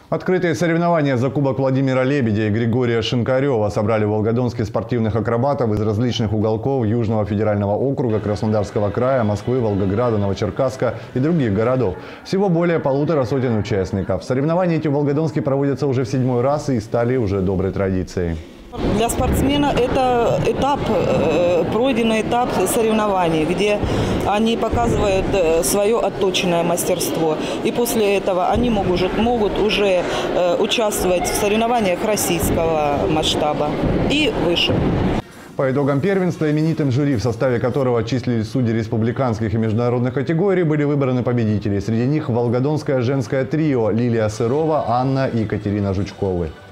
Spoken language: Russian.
Открытые соревнования за Кубок Владимира Лебедя и Григория Шинкарева собрали волгодонских спортивных акробатов из различных уголков Южного федерального округа, Краснодарского края, Москвы, Волгограда, Новочеркасска и других городов. Всего более 1,5 сотен участников. Соревнования эти в Волгодонске проводятся уже в 7-й раз и стали уже доброй традицией. Для спортсмена это пройденный этап соревнований, где они показывают свое отточенное мастерство. И после этого они могут уже участвовать в соревнованиях российского масштаба и выше. По итогам первенства именитым жюри, в составе которого числились судьи республиканских и международных категорий, были выбраны победители. Среди них волгодонское женское трио Лилия Сырова, Анна и Екатерина Жучковы.